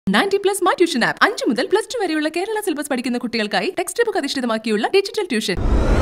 90+ My Tuition app 5 മുതൽ +2 വരെയുള്ള Kerala syllabus പഠിക്കുന്ന കുട്ടികൾക്കായി ടെക്സ്റ്റ് ബുക്ക് അധിഷ്ഠിതമാക്കിയുള്ള digital tuition.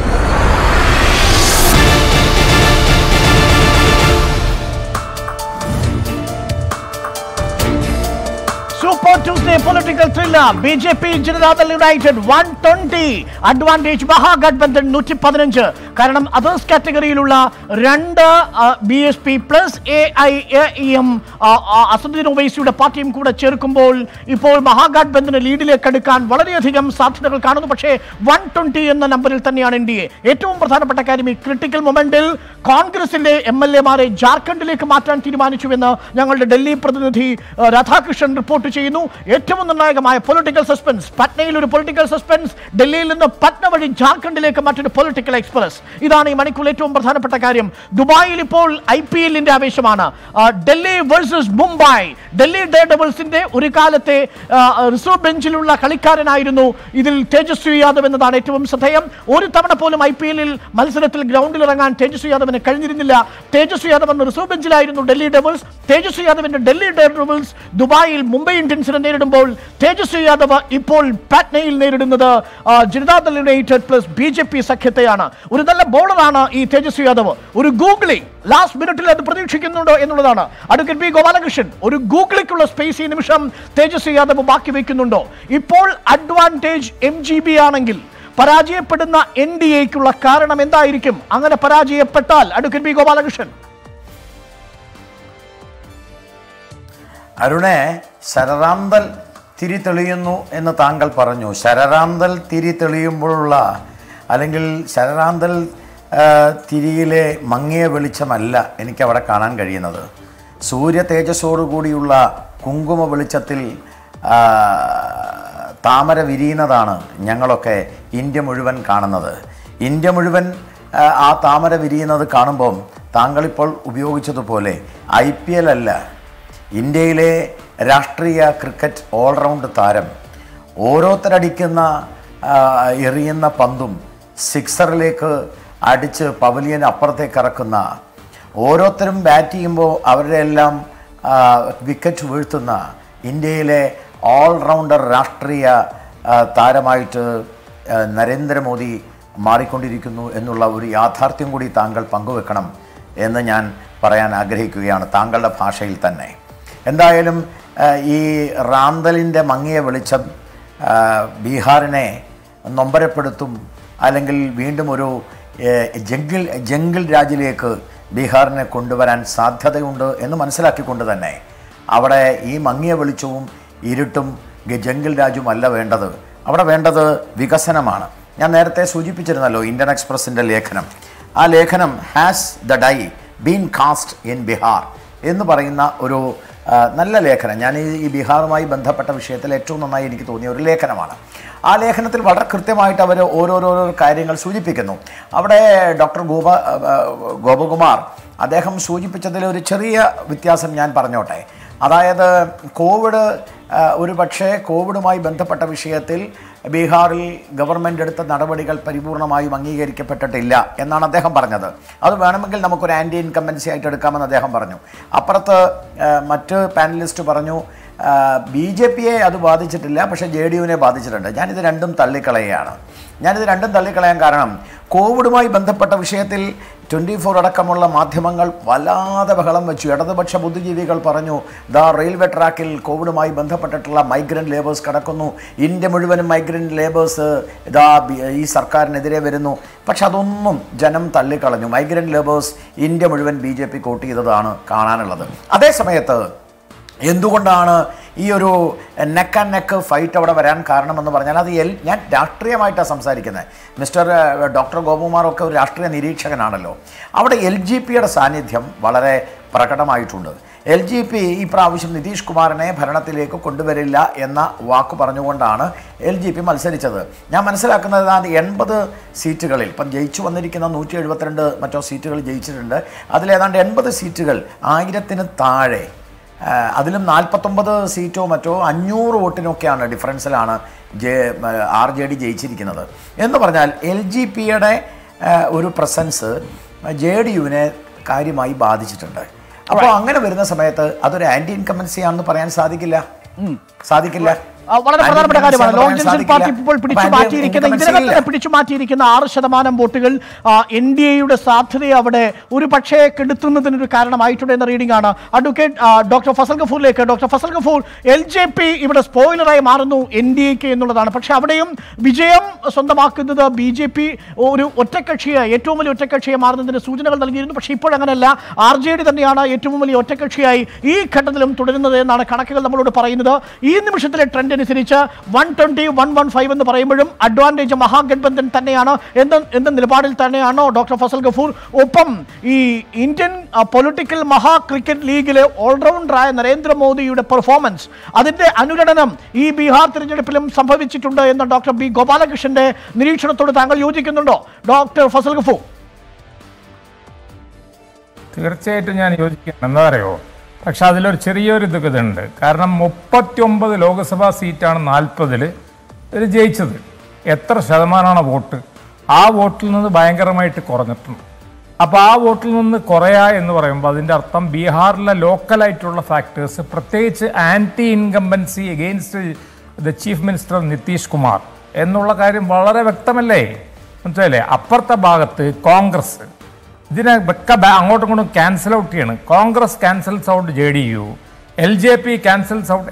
Super Tuesday political thriller. BJP Janata Dal United 120 advantage Mahagathbandhan 115. കാരണം അതേഴ്സ് കാറ്റഗറിയിലുള്ള രണ്ട് BSP പ്ലസ് AIAEM അസദുദ്ദീൻ ഒവൈസിയുടെ പാർട്ടിയും കൂടെ ചേർക്കുമ്പോൾ ഇപ്പോൾ മഹാഗാഠ്ബന്ധന് ലീഡിലേക്ക് അടുക്കാൻ വളരെയധികം സാധ്യതകൾ കാണുന്നു. പക്ഷേ 120 എന്ന നമ്പറിൽ തന്നെയാണ് NDA. ഏറ്റവും പ്രധാനപ്പെട്ട കാര്യം ഈ ക്രിട്ടിക്കൽ മൊമെന്റിൽ കോൺഗ്രസിന്റെ MLA-മാരെ ജാർഖണ്ഡിലേക്ക് മാറ്റാൻ തീരുമാനിച്ചുവെന്ന് ഞങ്ങളുടെ ഡൽഹി പ്രതിനിധി രാധാകൃഷ്ണൻ റിപ്പോർട്ട് ചെയ്യുന്നു. ഏറ്റവും നിർണായകമായ പൊളിറ്റിക്കൽ സസ്പെൻസ്, പട്നയിൽ ഒരു പൊളിറ്റിക്കൽ സസ്പെൻസ്, ഡൽഹിയിൽ നിന്ന് പട്ന വഴി ജാർഖണ്ഡിലേക്ക് മറ്റൊരു പൊളിറ്റിക്കൽ എക്സ്പ്രസ്. ഇതാണ് ഈ മണിക്കൂറിൽ ഏറ്റവും പ്രധാനപ്പെട്ട കാര്യം. ദുബായിൽ ഇപ്പോൾ IPL-ന്റെ ആവേശമാണ്. ഡൽഹി വേഴ്സസ് മുംബൈ. ഡൽഹി ഡേ ഡബിൾസിന്റെ ഒരു കാലത്തെ റിസർവ് ബെഞ്ചിലുള്ള കളിക്കാരനായിരുന്നു ഇതിൽ തേജസ്വി യാദവ് എന്നതാണ് ഏറ്റവും ശ്രദ്ധേയം. ഒരു തവണ പോലും IPL-ൽ മത്സരത്തിൽ ഗ്രൗണ്ടിൽ ഇറങ്ങാൻ തേജസ്വി യാദവിന് കഴിഞ്ഞിരുന്നില്ല. തേജസ്വി യാദവ് എന്ന റിസർവ് ബെഞ്ചിലായിരുന്നു ഡൽഹി ഡബിൾസ്. തേജസ്വി യാദവിന്റെ ഡൽഹി ഡേ ഡബിൾസ് ദുബായിൽ മുംബൈ ഇന്ത്യൻസിനെ നേരിടുമ്പോൾ തേജസ്വി യാദവ് ഇപ്പോൾ പാറ്റ്നയിൽ നേരിടുന്നത് ജനതാദൾ യുണൈറ്റഡ് പ്ലസ് BJP സഖ്യത്തെയാണ്. ഒരു നല്ല ബോളറാണ് ഈ തേജസ്വി യാദവ്. ഒരു ഗൂഗിളിംഗ് ലാസ്റ്റ് മിനിറ്റിൽ അത് പ്രതീക്ഷിക്കുന്നുണ്ടോ എന്നുള്ളതാണ്. അഡ്വക്കേറ്റ് B ഗോപാലകൃഷ്ണൻ, ഒരു ഗൂഗിളിക്കുള്ള സ്പേസ് ഈ നിമിഷം തേജസ്വി യാദവ് ബാക്കി വയ്ക്കുന്നുണ്ടോ? ഇപ്പോൾ അഡ്വാൻറ്റേജ് MGB ആണെങ്കിൽ പരാജയപ്പെടുന്ന NDA-ക്കുള്ള കാരണം എന്തായിരിക്കും? അങ്ങനെ പരാജയപ്പെട്ടാൽ അഡ്വക്കേറ്റ് B ഗോപാലകൃഷ്ണൻ. അരുണെ, ശരറാന്തൽ തിരി തെളിയുന്നു എന്ന് താങ്കൾ പറഞ്ഞു. ശരറാന്തൽ തിരി തെളിയുമ്പോഴുള്ള അല്ലെങ്കിൽ ശരറാന്തൽ തിരിയിലെ മങ്ങിയ വെളിച്ചമല്ല എനിക്കവിടെ കാണാൻ കഴിയുന്നത്. സൂര്യ തേജസ്സോടുകൂടിയുള്ള കുങ്കുമ വെളിച്ചത്തിൽ താമര വിരിയുന്നതാണ് ഞങ്ങളൊക്കെ ഇന്ത്യ മുഴുവൻ കാണുന്നത്. ഇന്ത്യ മുഴുവൻ ആ താമര വിരിയുന്നത് കാണുമ്പം താങ്കളിപ്പോൾ ഉപയോഗിച്ചതുപോലെ IPL അല്ല, ഇന്ത്യയിലെ രാഷ്ട്രീയ ക്രിക്കറ്റ് ഓൾറൗണ്ട് താരം ഓരോരുത്തരടിക്കുന്ന എറിയുന്ന പന്തും സിക്സറിലേക്ക് അടിച്ച് പവലിയൻ അപ്പുറത്തേക്ക് ഇറക്കുന്ന, ഓരോരുത്തരും ബാറ്റ് ചെയ്യുമ്പോൾ അവരുടെ എല്ലാം വിക്കറ്റ് വീഴ്ത്തുന്ന ഇന്ത്യയിലെ ഓൾറൗണ്ടർ രാഷ്ട്രീയ താരമായിട്ട് നരേന്ദ്രമോദി മാറിക്കൊണ്ടിരിക്കുന്നു എന്നുള്ള ഒരു യാഥാർത്ഥ്യം കൂടി താങ്കൾ പങ്കുവെക്കണം എന്ന് ഞാൻ പറയാൻ ആഗ്രഹിക്കുകയാണ് താങ്കളുടെ ഭാഷയിൽ തന്നെ. എന്തായാലും ഈ റാന്തലിൻ്റെ മങ്ങിയ വെളിച്ചം ബീഹാറിനെ നൊമ്പരപ്പെടുത്തും, അല്ലെങ്കിൽ വീണ്ടും ഒരു ജംഗിൾ രാജിലേക്ക് ബീഹാറിനെ കൊണ്ടുവരാൻ സാധ്യതയുണ്ട് എന്ന് മനസ്സിലാക്കിക്കൊണ്ട് തന്നെ അവിടെ ഈ മങ്ങിയ വെളിച്ചവും ഇരുട്ടും ജംഗിൾ രാജും അല്ല വേണ്ടത്. അവിടെ വേണ്ടത് വികസനമാണ്. ഞാൻ നേരത്തെ സൂചിപ്പിച്ചിരുന്നല്ലോ ഇന്ത്യൻ എക്സ്പ്രസിൻ്റെ ലേഖനം. ആ ലേഖനം has the die been cast in Bihar എന്ന് പറയുന്ന ഒരു നല്ല ലേഖനം. ഞാൻ ഈ ബീഹാറുമായി ബന്ധപ്പെട്ട വിഷയത്തിൽ ഏറ്റവും നന്നായി എനിക്ക് തോന്നിയ ഒരു ലേഖനമാണ്. ആ ലേഖനത്തിൽ വളരെ കൃത്യമായിട്ട് അവർ ഓരോരോ കാര്യങ്ങൾ സൂചിപ്പിക്കുന്നു. അവിടെ ഡോക്ടർ ഗോപകുമാർ അദ്ദേഹം സൂചിപ്പിച്ചതിൽ ഒരു ചെറിയ വ്യത്യാസം ഞാൻ പറഞ്ഞോട്ടെ. അതായത് ഒരു പക്ഷേ കോവിഡുമായി ബന്ധപ്പെട്ട വിഷയത്തിൽ ബീഹാറിൽ ഗവൺമെൻറ് എടുത്ത നടപടികൾ പരിപൂർണമായും അംഗീകരിക്കപ്പെട്ടിട്ടില്ല എന്നാണ് അദ്ദേഹം പറഞ്ഞത്. അത് വേണമെങ്കിൽ നമുക്കൊരു ആൻറ്റി ഇൻകംബൻസി ആയിട്ട് എടുക്കാമെന്ന് അദ്ദേഹം പറഞ്ഞു. അപ്പുറത്ത് മറ്റ് പാനലിസ്റ്റ് പറഞ്ഞു BJP-യെ അത് ബാധിച്ചിട്ടില്ല, പക്ഷേ JDU-നെ ബാധിച്ചിട്ടുണ്ട്. ഞാനിത് രണ്ടും തള്ളിക്കളയാൻ കാരണം കോവിഡുമായി ബന്ധപ്പെട്ട വിഷയത്തിൽ 24 അടക്കമുള്ള മാധ്യമങ്ങൾ വല്ലാതെ ബഹളം വെച്ചു. ഇടതുപക്ഷ ബുദ്ധിജീവികൾ പറഞ്ഞു റെയിൽവേ ട്രാക്കിൽ കോവിഡുമായി ബന്ധപ്പെട്ടിട്ടുള്ള മൈഗ്രൻ്റ് ലേബേഴ്സ് കിടക്കുന്നു, ഇന്ത്യ മുഴുവനും മൈഗ്രൻ്റ് ലേബേഴ്സ് ഈ സർക്കാരിനെതിരെ വരുന്നു. പക്ഷെ അതൊന്നും ജനം തള്ളിക്കളഞ്ഞു. മൈഗ്രൻ്റ് ലേബേഴ്സ് ഇന്ത്യ മുഴുവൻ BJP വോട്ട് ചെയ്തതാണ് കാണാനുള്ളത്. അതേസമയത്ത് എന്തുകൊണ്ടാണ് ഈ ഒരു നെക്ക് ആൻഡ് നെക്ക് ഫൈറ്റ് അവിടെ വരാൻ കാരണമെന്ന് പറഞ്ഞാൽ അത് ഞാൻ രാഷ്ട്രീയമായിട്ടാണ് സംസാരിക്കുന്നത്. ഡോക്ടർ ഗോപകുമാറൊക്കെ ഒരു രാഷ്ട്രീയ നിരീക്ഷകനാണല്ലോ. അവിടെ LGP-യുടെ സാന്നിധ്യം വളരെ പ്രകടമായിട്ടുണ്ട്. LGP ഈ പ്രാവശ്യം നിതീഷ് കുമാറിനെ ഭരണത്തിലേക്ക് കൊണ്ടുവരില്ല എന്ന വാക്ക് പറഞ്ഞുകൊണ്ടാണ് LGP മത്സരിച്ചത്. ഞാൻ മനസ്സിലാക്കുന്നത് 80 സീറ്റുകളിൽ ഇപ്പം ജയിച്ചു വന്നിരിക്കുന്ന 172 മറ്റോ സീറ്റുകൾ ജയിച്ചിട്ടുണ്ട്. അതിലേതാണ്ട് 80 സീറ്റുകൾ 1000-ന് താഴെ, അതിലും 49 സീറ്റോ മറ്റോ 500 വോട്ടിനൊക്കെയാണ് ഡിഫറൻസിലാണ് RJD ജയിച്ചിരിക്കുന്നത്. എന്ന് പറഞ്ഞാൽ LGP-യുടെ ഒരു പ്രസൻസ് JDU-വിനെ കാര്യമായി ബാധിച്ചിട്ടുണ്ട്. അപ്പോൾ അങ്ങനെ വരുന്ന സമയത്ത് അതൊരു ആൻറ്റി ഇൻകംബൻസി ആണെന്ന് പറയാൻ സാധിക്കില്ല. സാധിക്കില്ല. വളരെ പ്രധാനപ്പെട്ട കാര്യമാണ്. ലോങ് ജനറൽ പാർട്ടി ഇപ്പോൾ പിടിച്ചു മാറ്റിയിരിക്കുന്ന 6% വോട്ടുകൾ NDAയുടെ സാധ്യതയെ അവിടെ ഒരു പക്ഷേ കെടുത്തുന്നതിനൊരു കാരണമായിട്ടുണ്ട് എന്ന റീഡിംഗ് ആണ്. അഡ്വക്കേറ്റ് ഡോക്ടർ ഫസൽ ഗഫൂറിലേക്ക്. ഡോക്ടർ ഫസൽ ഗഫൂർ, LJP ഇവിടെ സ്പോയിലറായി മാറുന്നു NDAക്ക് എന്നുള്ളതാണ്. പക്ഷെ അവിടെയും വിജയം സ്വന്തമാക്കുന്നത് BJP ഒരു ഒറ്റക്കക്ഷിയെ, ഏറ്റവും വലിയ ഒറ്റക്കക്ഷിയെ മാറുന്നതിന് സൂചനകൾ നൽകിയിരുന്നു. പക്ഷേ ഇപ്പോഴങ്ങനെയല്ല. RJD തന്നെയാണ് ഏറ്റവും വലിയ ഒറ്റക്കക്ഷിയായി ഈ ഘട്ടത്തിലും തുടരുന്നത് എന്നാണ് കണക്കുകൾ നമ്മളോട് പറയുന്നത്. ഈ നിമിഷത്തിലെ ട്രെൻഡ് അനുസരിച്ച് 120, 115 എന്ന് പറയുമ്പോഴും അഡ്വാൻറ്റേജ് മഹാഗഠബന്ധൻ തന്നെയാണ് എന്ന നിലപാടിൽ തന്നെയാണോ ഡോക്ടർ ഫസൽ ഗഫൂർ? ഒപ്പം ഈ ഇന്ത്യൻ പൊളിറ്റിക്കൽ മഹാ ക്രിക്കറ്റ് ലീഗിലെ ഓൾറൗണ്ടറായ നരേന്ദ്രമോദിയുടെ പെർഫോമൻസ്, അതിന്റെ അനുരണനം ഈ ബീഹാർ തിരഞ്ഞെടുപ്പിലും സംഭവിച്ചിട്ടുണ്ട് എന്ന ഡോക്ടർ B ഗോപാലകൃഷ്ണന്റെ നിരീക്ഷണത്തോട് താങ്കൾ യോജിക്കുന്നുണ്ടോ ഡോക്ടർ ഫസൽ ഗഫൂർ? തീർച്ചയായിട്ടും ഞാൻ യോജിക്കുന്നു. എന്താ പറയുമോ, പക്ഷെ അതിലൊരു ചെറിയൊരു ഇതുണ്ട്. കാരണം 39 ലോക്സഭാ സീറ്റാണ് 40-ൽ ഇത് ജയിച്ചത്. എത്ര ശതമാനമാണ് വോട്ട്? ആ വോട്ടിൽ നിന്ന് ഭയങ്കരമായിട്ട് കുറഞ്ഞിട്ടുണ്ട്. അപ്പോൾ ആ വോട്ടിൽ നിന്ന് കുറയുക എന്ന് പറയുമ്പോൾ അതിൻ്റെ അർത്ഥം ബീഹാറിലെ ലോക്കലായിട്ടുള്ള ഫാക്ടേഴ്സ്, പ്രത്യേകിച്ച് anti incumbency against the chief minister Nitish Kumar എന്നുള്ള കാര്യം വളരെ വ്യക്തമല്ലേ? മനസ്സിലല്ലേ? അപ്പുറത്തെ ഭാഗത്ത് കോൺഗ്രസ് ഇതിനെ അങ്ങോട്ടും ഇങ്ങോട്ടും ക്യാൻസൽ ഔട്ട് ചെയ്യാണ്. Congress cancels out JDU, LJP cancels out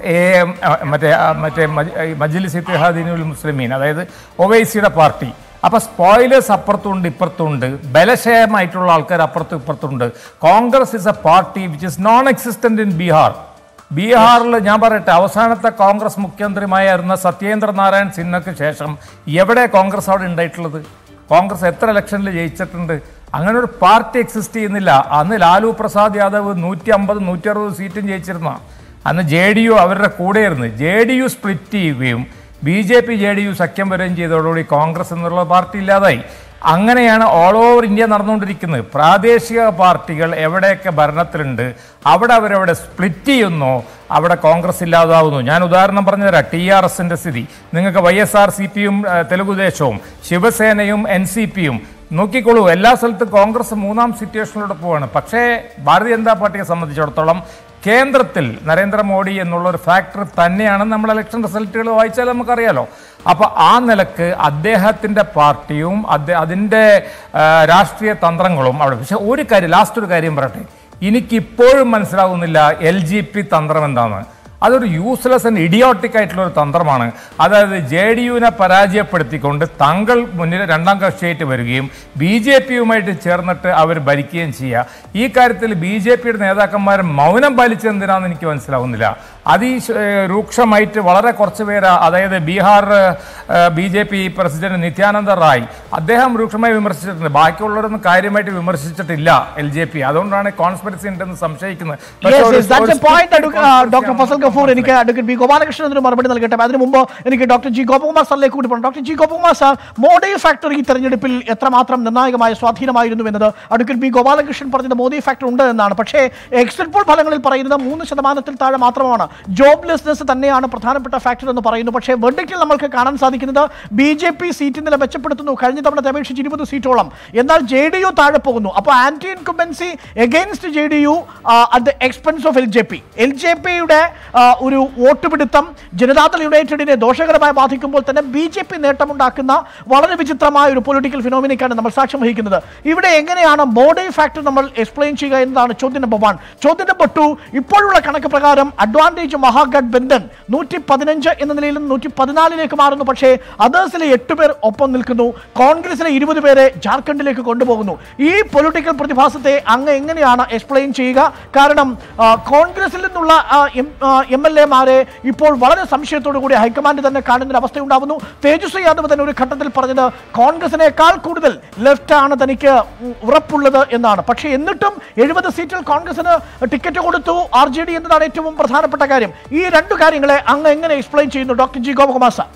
മറ്റേ മജ്ലിസ് ഇത്തിഹാദീനുൽ മുസ്ലിമീൻ, അതായത് ഒവൈസിയുടെ പാർട്ടി. അപ്പോൾ സ്പോയിലേഴ്സ് അപ്പുറത്തുണ്ട് ഇപ്പുറത്തുണ്ട്, ബലക്ഷയമായിട്ടുള്ള ആൾക്കാർ അപ്പുറത്തും ഇപ്പുറത്തുണ്ട്. Congress is a party which is non existent in Bihar. ബീഹാറിൽ ഞാൻ പറയട്ടെ, അവസാനത്തെ കോൺഗ്രസ് മുഖ്യമന്ത്രിമായിരുന്ന സത്യേന്ദ്ര നാരായൺ സിൻഹയ്ക്ക് ശേഷം എവിടെ കോൺഗ്രസ് അവിടെ ഉണ്ടായിട്ടുള്ളത്? കോൺഗ്രസ് എത്ര ഇലക്ഷനിൽ ജയിച്ചിട്ടുണ്ട്? അങ്ങനെ ഒരു പാർട്ടി എക്സിസ്റ്റ് ചെയ്യുന്നില്ല. അന്ന് ലാലു പ്രസാദ് യാദവ് 150, 160 സീറ്റും ജയിച്ചിരുന്ന. അന്ന് JDU അവരുടെ കൂടെയായിരുന്നു. JDU സ്പ്ലിറ്റ് ചെയ്യുകയും BJP JDU സഖ്യം വരികയും ചെയ്തതോടുകൂടി കോൺഗ്രസ് എന്നുള്ള പാർട്ടി ഇല്ലാതായി. അങ്ങനെയാണ് ഓൾ ഓവർ ഇന്ത്യ നടന്നുകൊണ്ടിരിക്കുന്നത്. പ്രാദേശിക പാർട്ടികൾ എവിടെയൊക്കെ ഭരണത്തിലുണ്ട് അവിടെ അവരവിടെ സ്പ്ലിറ്റ് ചെയ്യുന്നു, അവിടെ കോൺഗ്രസ് ഇല്ലാതാവുന്നു. ഞാൻ ഉദാഹരണം പറഞ്ഞുതരാം. TRSന്റെ സ്ഥിതി നിങ്ങൾക്ക് YSR CPയും തെലുഗുദേശവും ശിവസേനയും NCPയും നോക്കിക്കോളൂ. എല്ലാ സ്ഥലത്തും കോൺഗ്രസ് 3ാം സിറ്റുവേഷനിലൂടെ പോവാണ്. പക്ഷേ ഭാരതീയ ജനതാ പാർട്ടിയെ സംബന്ധിച്ചിടത്തോളം കേന്ദ്രത്തിൽ നരേന്ദ്രമോദി എന്നുള്ള ഒരു ഫാക്ടർ തന്നെയാണ്. നമ്മൾ ഇലക്ഷൻ റിസൾട്ടുകൾ വായിച്ചാൽ നമുക്കറിയാലോ. അപ്പോൾ ആ നിലക്ക് അദ്ദേഹത്തിൻ്റെ പാർട്ടിയും അതിൻ്റെ രാഷ്ട്രീയ തന്ത്രങ്ങളും അവിടെ. പക്ഷെ ഒരു കാര്യം, ലാസ്റ്റ് ഒരു കാര്യം പറയട്ടെ, എനിക്കിപ്പോഴും മനസ്സിലാകുന്നില്ല LJP തന്ത്രം എന്താണ്. അതൊരു യൂസ്ലെസ് ആൻഡ് ഇഡിയോട്ടിക് ആയിട്ടുള്ള ഒരു തന്ത്രമാണ്. അതായത് JDUവിനെ പരാജയപ്പെടുത്തിക്കൊണ്ട് തങ്ങൾ മുന്നിൽ 2ാം കക്ഷിയായിട്ട് വരികയും BJPയുമായിട്ട് ചേർന്നിട്ട് അവർ ഭരിക്കുകയും ചെയ്യുക. ഈ കാര്യത്തിൽ BJPയുടെ നേതാക്കന്മാർ മൗനം പാലിച്ചെന്തിനാണെന്ന് എനിക്ക് മനസ്സിലാവുന്നില്ല. അതിരൂക്ഷമായിട്ട് വളരെ കുറച്ച് പേര്, അതായത് ബീഹാർ BJP പ്രസിഡന്റ് നിത്യാനന്ദ റായ്, അദ്ദേഹം രൂക്ഷമായി വിമർശിച്ചിട്ടുണ്ട്. ബാക്കിയുള്ളവരൊന്നും കാര്യമായിട്ട് വിമർശിച്ചിട്ടില്ല LJP. അതുകൊണ്ടാണ് കോൺസ്പിറസി ഉണ്ടെന്ന് സംശയിക്കുന്നത്. ഡോക്ടർ ഫസൽ ഗഫൂർ, എനിക്ക് അഡ്വക്കേറ്റ് B ഗോപാലകൃഷ്ണൻ ഒരു മറുപടി നൽകട്ടെ. അതിനു മുമ്പ് എനിക്ക് ഡോക്ടർ G ഗോപകുമാർ സാറിലേക്ക് കൂടി പോകണം. Doctor G Gopakumar sir, Modi factor ഈ തെരഞ്ഞെടുപ്പിൽ എത്രമാത്രം നിർണായകമായ സ്വാധീനമായിരുന്നു എന്നത് അഡ്വക്കേറ്റ് B ഗോപാലകൃഷ്ണൻ പറഞ്ഞത് മോദി ഫാക്ടർ ഉണ്ട് എന്നാണ്. പക്ഷേ എക്സിറ്റ് പോൾ ഫലങ്ങളിൽ പറയുന്നത് 3% താഴെ മാത്രമാണ്. ജോബ്ലെസ്നെസ് തന്നെയാണ് പ്രധാനപ്പെട്ട ഫാക്ടർ എന്ന് പറയുന്നു. പക്ഷേ വെർഡിക്റ്റിൽ നമ്മൾക്ക് കാണാൻ സാധിക്കുന്നത് BJP സീറ്റ് നില മെച്ചപ്പെടുത്തുന്നു, കഴിഞ്ഞ തവണത്തെ അപേക്ഷിച്ച് 20 സീറ്റോളം. എന്നാൽ JDU താഴെ പോകുന്നു. അപ്പോൾ anti incumbency against JDU at the expense of LJPയുടെ ഒരു വോട്ടുപിടുത്തം ജനതാദൾ യുണൈറ്റഡിനെ ദോഷകരമായി ബാധിക്കുമ്പോൾ തന്നെ BJP നേട്ടമുണ്ടാക്കുന്ന വളരെ വിചിത്രമായ ഒരു പൊളിറ്റിക്കൽ ഫിനോമിനയ്ക്കാണ് നമ്മൾ സാക്ഷ്യം വഹിക്കുന്നത്. ഇവിടെ എങ്ങനെയാണ് മോഡി ഫാക്ടർ നമ്മൾ എക്സ്പ്ലെയിൻ ചെയ്യുക എന്നതാണ് ചോദ്യം നമ്പർ 1. ചോദ്യം നമ്പർ 2, ഇപ്പോഴുള്ള കണക്ക് പ്രകാരം അഡ്വാൻറ്റേജ് മഹാഗഠബന്ധൻ 115 എന്ന നിലയിൽ 114 മാറുന്നു. പക്ഷേ അതേഴ്സിലെ 8 പേർ ഒപ്പം നിൽക്കുന്നു. കോൺഗ്രസിലെ 20 പേരെ ജാർഖണ്ഡിലേക്ക് കൊണ്ടുപോകുന്നു. ഈ പൊളിറ്റിക്കൽ പ്രതിഭാസത്തെ അങ്ങ് എങ്ങനെയാണ് എക്സ്പ്ലെയിൻ ചെയ്യുക? കാരണം കോൺഗ്രസിൽ നിന്നുള്ള MLA-മാരെ ഇപ്പോൾ വളരെ സംശയത്തോടു കൂടി ഹൈക്കമാൻഡ് തന്നെ കാണുന്ന അവസ്ഥയുണ്ടാവുന്നു. തേജസ്വി യാദവ് തന്നെ ഒരു ഘട്ടത്തിൽ പറഞ്ഞത് കോൺഗ്രസിനേക്കാൾ കൂടുതൽ ലെഫ്റ്റ് ആണ് തനിക്ക് ഉറപ്പുള്ളത് എന്നാണ്. പക്ഷേ എന്നിട്ടും 70 സീറ്റിൽ കോൺഗ്രസിന് ടിക്കറ്റ് കൊടുത്തു RJD എന്നതാണ് ഏറ്റവും പ്രധാനപ്പെട്ട കാര്യം. ഈ 2 കാര്യങ്ങളെ അങ്ങ് എങ്ങനെ എക്സ്പ്ലെയിൻ ചെയ്യുന്നു ഡോക്ടർ G ഗോപകുമാർ സാർ?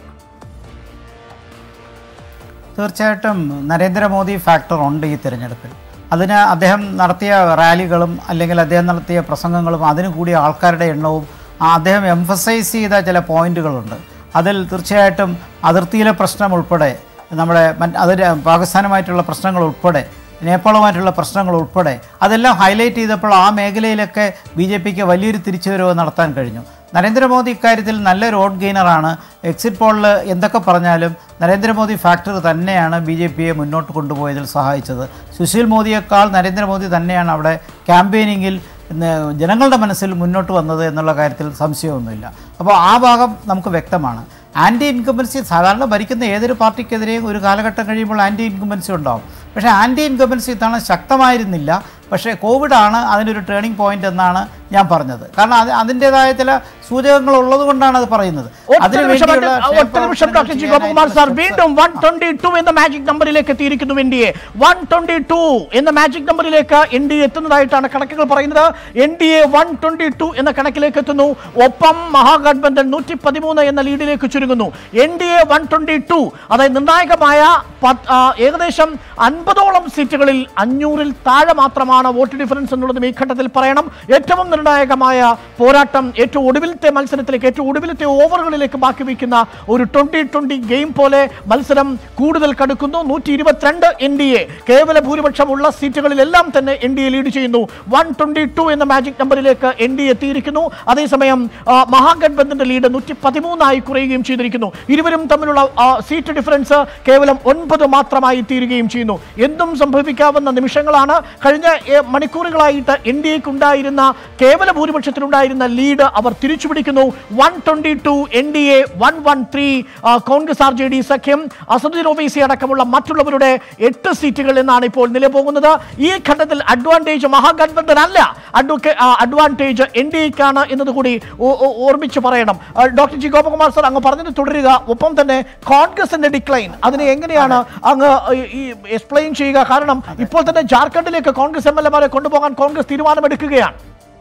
തീർച്ചയായിട്ടും നരേന്ദ്രമോദി ഫാക്ടർ ഉണ്ട് ഈ തിരഞ്ഞെടുപ്പിൽ. അതിന് അദ്ദേഹം നടത്തിയ റാലികളും അല്ലെങ്കിൽ അദ്ദേഹം നടത്തിയ പ്രസംഗങ്ങളും അതിന് കൂടിയ ആൾക്കാരുടെ എണ്ണവും അദ്ദേഹം എംഫസൈസ് ചെയ്ത ചില പോയിന്റുകളുണ്ട്. അതിൽ തീർച്ചയായിട്ടും അതിർത്തിയിലെ പ്രശ്നം ഉൾപ്പെടെ, നമ്മുടെ പാകിസ്ഥാനുമായിട്ടുള്ള പ്രശ്നങ്ങൾ ഉൾപ്പെടെ, നേപ്പാളുമായിട്ടുള്ള പ്രശ്നങ്ങൾ ഉൾപ്പെടെ അതെല്ലാം ഹൈലൈറ്റ് ചെയ്തപ്പോൾ ആ മേഖലയിലൊക്കെ BJPക്ക് വലിയൊരു തിരിച്ചുവരവ് നടത്താൻ കഴിഞ്ഞു. നരേന്ദ്രമോദി ഇക്കാര്യത്തിൽ നല്ലൊരു വോട്ട് ഗെയിനറാണ്. എക്സിറ്റ് പോളിൽ എന്തൊക്കെ പറഞ്ഞാലും നരേന്ദ്രമോദി ഫാക്ടർ തന്നെയാണ് BJPയെ മുന്നോട്ട് കൊണ്ടുപോയതിൽ സഹായിച്ചത്. സുശീൽ മോദിയേക്കാൾ നരേന്ദ്രമോദി തന്നെയാണ് അവിടെ ക്യാമ്പയിനിങ്ങിൽ ജനങ്ങളുടെ മനസ്സിൽ മുന്നോട്ട് വന്നത് എന്നുള്ള കാര്യത്തിൽ സംശയമൊന്നുമില്ല. അപ്പോൾ ആ ഭാഗം നമുക്ക് വ്യക്തമാണ്. ആൻറ്റി ഇൻകംബൻസി സാധാരണ ഭരിക്കുന്ന ഏതൊരു പാർട്ടിക്കെതിരെയും ഒരു കാലഘട്ടം കഴിയുമ്പോൾ ആൻറ്റി ഇൻകംബൻസി ഉണ്ടാവും. പക്ഷേ ആൻറ്റി ഇൻകംബൻസി ഇത്തവണ ശക്തമായിരുന്നില്ല. പക്ഷേ കോവിഡാണ് അതിനൊരു ടേണിംഗ് പോയിന്റ് എന്നാണ് ഞാൻ പറഞ്ഞത്. കാരണം അതിൻ്റെതായ ചില സൂചകങ്ങൾ ഉള്ളത് കൊണ്ടാണ് അത് പറയുന്നത്. വീണ്ടും 122 എന്ന മാജിക് നമ്പറിലേക്ക് എത്തിയിരിക്കുന്നു NDA. 122 എന്ന മാജിക് നമ്പറിലേക്ക് NDA എത്തുന്നതായിട്ടാണ് കണക്കുകൾ പറയുന്നത്. NDA 122 എന്ന കണക്കിലേക്ക് എത്തുന്നു. ഒപ്പം മഹാഗഠബന്ധൻ 113 എന്ന ലീഡിലേക്ക് ചുരുങ്ങുന്നു. NDA 122, അതായത് നിർണായകമായ ഏകദേശം 50ഓളം സീറ്റുകളിൽ 500-ൽ താഴെ മാത്രമാണ് വോട്ട് ഡിഫറൻസ് എന്നുള്ളതും ഈ ഘട്ടത്തിൽ പറയണം. ഏറ്റവും നിർണായകമായ പോരാട്ടം ഏറ്റവും ഒടുവിലത്തെ മത്സരത്തിലേക്ക്, ഏറ്റവും ഒടുവിലത്തെ ഓവറുകളിലേക്ക് ബാക്കി വയ്ക്കുന്ന ഒരു 2020 ഗെയിം പോലെ മത്സരം കൂടുതൽ കടുക്കുന്നു. 122 NDA, കേവല ഭൂരിപക്ഷമുള്ള സീറ്റുകളിലെല്ലാം തന്നെ NDA ലീഡ് ചെയ്യുന്നു. 122 എന്ന മാജിക് നമ്പറിലേക്ക് NDA എത്തിയിരിക്കുന്നു. അതേസമയം മഹാഗഠബന്ധന്റെ ലീഡ് 113 കുറയുകയും ചെയ്തിരിക്കുന്നു. ഇരുവരും തമ്മിലുള്ള സീറ്റ് ഡിഫറൻസ് കേവലം 9 മാത്രമായി തീരുകയും ചെയ്യുന്നു. എന്തും സംഭവിക്കാവുന്ന നിമിഷങ്ങളാണ്. കഴിഞ്ഞ മണിക്കൂറുകളായിട്ട് NDAക്ക് ഉണ്ടായിരുന്ന കേവല ഭൂരിപക്ഷത്തിലുണ്ടായിരുന്ന ലീഡ് അവർ തിരിച്ചുപിടിക്കുന്നു. 122 NDA, 113 കോൺഗ്രസ് RJD സഖ്യം, അസദുദ്ദീൻ ഒവൈസി അടക്കമുള്ള മറ്റുള്ളവരുടെ 8 സീറ്റുകൾ എന്നാണ് ഇപ്പോൾ നിലപോകുന്നത്. ഈ ഘട്ടത്തിൽ അഡ്വാൻറ്റേജ് മഹാഗഠബന്ധൻ അല്ല, അഡ്വാൻറ്റേജ് NDAക്കാണ് എന്നതുകൂടി ഓർമ്മിച്ച് പറയണം. ഡോക്ടർ ജി ഗോപകുമാർ സർ, അങ്ങ് പറഞ്ഞത് തുടരുക. ഒപ്പം തന്നെ കോൺഗ്രസിന്റെ ഡിക്ലൈൻ, അതിനെ എങ്ങനെയാണ് അങ്ങ് എക്സ്പ്ലെയിൻ ചെയ്യുക? കാരണം ഇപ്പോൾ തന്നെ ജാർഖണ്ഡിലേക്ക് കോൺഗ്രസ് MLA-മാരെ കൊണ്ടുപോകാൻ കോൺഗ്രസ് തീരുമാനമെടുക്കുകയാണ്.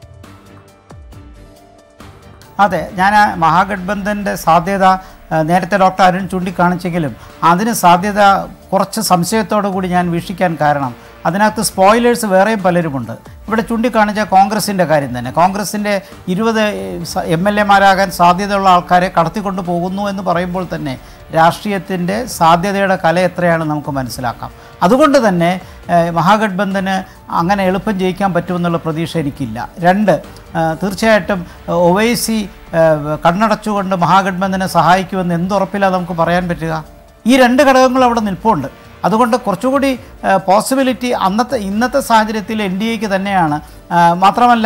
അതെ, ഞാൻ മഹാഗഠബന്ധൻ്റെ സാധ്യത നേരത്തെ ഡോക്ടർ അരുൺ ചൂണ്ടിക്കാണിച്ചെങ്കിലും അതിന് സാധ്യത കുറച്ച് സംശയത്തോടു കൂടി ഞാൻ വീക്ഷിക്കാൻ കാരണം അതിനകത്ത് സ്പോയിലേഴ്സ് വേറെയും പലരുമുണ്ട്. ഇവിടെ ചൂണ്ടിക്കാണിച്ച കോൺഗ്രസിൻ്റെ കാര്യം തന്നെ. കോൺഗ്രസിൻ്റെ 20 MLA-മാരാകാൻ സാധ്യതയുള്ള ആൾക്കാരെ കടത്തിക്കൊണ്ട് പോകുന്നു എന്ന് പറയുമ്പോൾ തന്നെ രാഷ്ട്രീയത്തിൻ്റെ സാധ്യതയുടെ കല എത്രയാണ് നമുക്ക് മനസ്സിലാക്കാം. അതുകൊണ്ട് തന്നെ മഹാഗഠബന്ധന് അങ്ങനെ എളുപ്പം ജയിക്കാൻ പറ്റുമെന്നുള്ള പ്രതീക്ഷ എനിക്കില്ല. 2, തീർച്ചയായിട്ടും ഒവൈസി കണ്ണടച്ചുകൊണ്ട് മഹാഗഠബന്ധനെ സഹായിക്കുമെന്ന് എന്തുറപ്പിലാണ് നമുക്ക് പറയാൻ പറ്റുക? ഈ 2 ഘടകങ്ങൾ അവിടെ നിൽപ്പുണ്ട്. അതുകൊണ്ട് കുറച്ചുകൂടി പോസിബിലിറ്റി ഇന്നത്തെ സാഹചര്യത്തിൽ NDAക്ക് തന്നെയാണ്. മാത്രമല്ല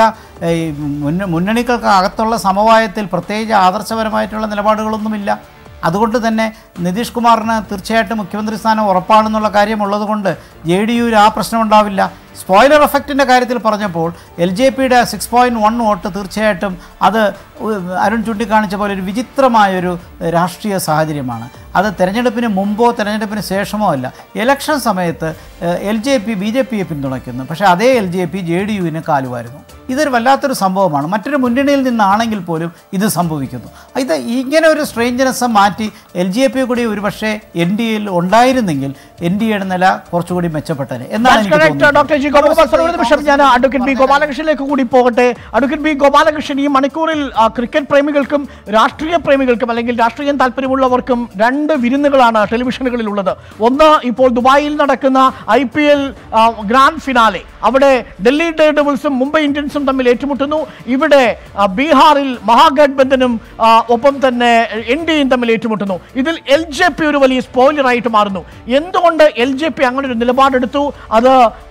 മുന്നണികൾക്ക് അകത്തുള്ള സമവായത്തിൽ പ്രത്യേകിച്ച് ആദർശപരമായിട്ടുള്ള നിലപാടുകളൊന്നുമില്ല. അതുകൊണ്ട് തന്നെ നിതീഷ് കുമാറിന് തീർച്ചയായിട്ടും മുഖ്യമന്ത്രി സ്ഥാനം ഉറപ്പാണെന്നുള്ള കാര്യമുള്ളത് കൊണ്ട് JDUവിൽ ആ പ്രശ്നമുണ്ടാവില്ല. സ്പോയിലർ എഫക്റ്റിൻ്റെ കാര്യത്തിൽ പറഞ്ഞപ്പോൾ LJPയുടെ 6.1 വോട്ട് തീർച്ചയായിട്ടും അത് അരുൺ ചൂണ്ടിക്കാണിച്ച പോലെ ഒരു വിചിത്രമായൊരു രാഷ്ട്രീയ സാഹചര്യമാണ്. അത് തെരഞ്ഞെടുപ്പിന് മുമ്പോ തെരഞ്ഞെടുപ്പിന് ശേഷമോ അല്ല. ഇലക്ഷൻ സമയത്ത് LJP BJPയെ പിന്തുണയ്ക്കുന്നു, പക്ഷേ അതേ LJP JDUവിന് കാലുവായിരുന്നു. ഇതൊരു വല്ലാത്തൊരു സംഭവമാണ്. മറ്റൊരു മുന്നണിയിൽ നിന്നാണെങ്കിൽ പോലും ഇത് സംഭവിക്കുന്നു. ഇത് ഇങ്ങനെ ഒരു സ്ട്രേഞ്ചനെസ് മാറ്റി LJP കൂടി ഒരുപക്ഷെ NDAയിൽ ഉണ്ടായിരുന്നെങ്കിൽ NDAയുടെ നില കുറച്ചുകൂടി മെച്ചപ്പെട്ടത് എന്നാണ് എനിക്ക് തോന്നുന്നത്. ഡോക്ടർ ജി ഗോപാലകൃഷ്ണൻ, ഞാൻ അഡ്വക്കേറ്റ് ബി ഗോപാലകൃഷ്ണനിലേക്ക് കൂടി പോകട്ടെ. അഡ്വക്കേറ്റ് ബി ഗോപാലകൃഷ്ണൻ, ഈ മണിക്കൂറിൽ ക്രിക്കറ്റ് പ്രേമികൾക്കും രാഷ്ട്രീയ പ്രേമികൾക്കും അല്ലെങ്കിൽ രാഷ്ട്രീയം താല്പര്യമുള്ളവർക്കും 2 വിരുന്നുകളാണ് ടെലിവിഷനുകളിൽ ഉള്ളത്. ഒന്ന്, ഇപ്പോൾ ദുബായിൽ നടക്കുന്ന IPL ഗ്രാൻഡ് ഫിനാലെ. അവിടെ ഡൽഹി ഡെയർഡെവിൾസും മുംബൈ ഇന്ത്യൻസും തമ്മിൽ ഏറ്റുമുട്ടുന്നു. ഇവിടെ ബീഹാറിൽ മഹാഗഠബന്ധനും ഒപ്പം തന്നെ NDAയും തമ്മിൽ ഏറ്റുമുട്ടുന്നു. ഇതിൽ LJP ഒരു വലിയ സ്പോയിലറായിട്ട് മാറുന്നു. എന്തുകൊണ്ട് LJP അങ്ങനെ ഒരു നിലപാടെടുത്തു? അത്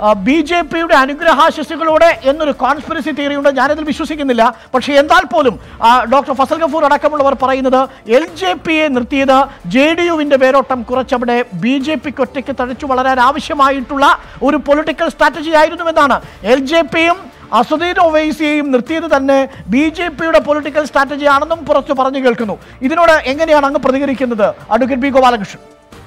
BJPയുടെ അനുഗ്രഹാശിസുകളോടെ എന്നൊരു കോൺസ്പിറസി തിയറി ഉണ്ട്. ഞാനതിൽ വിശ്വസിക്കുന്നില്ല. പക്ഷേ എന്നാൽ പോലും ഡോക്ടർ ഫസൽ ഗഫൂർ അടക്കമുള്ളവർ പറയുന്നത് LJPയെ നിർത്തിയത് JDUവിൻ്റെ വേരോട്ടം കുറച്ചവിടെ BJPക്ക് ഒറ്റയ്ക്ക് തഴച്ചു വളരാൻ ആവശ്യമായിട്ടുള്ള ഒരു പൊളിറ്റിക്കൽ സ്ട്രാറ്റജി ആയിരുന്നുവെന്നാണ്. LJPയും അസദുദ്ദീൻ ഒവൈസിയെയും നിർത്തിയത് തന്നെ BJPയുടെ പൊളിറ്റിക്കൽ സ്ട്രാറ്റജി ആണെന്നും പുറത്തു പറഞ്ഞു കേൾക്കുന്നു. ഇതിനോട് എങ്ങനെയാണ് അങ്ങ് പ്രതികരിക്കുന്നത് അഡ്വക്കേറ്റ് ബി ഗോപാലകൃഷ്ണൻ?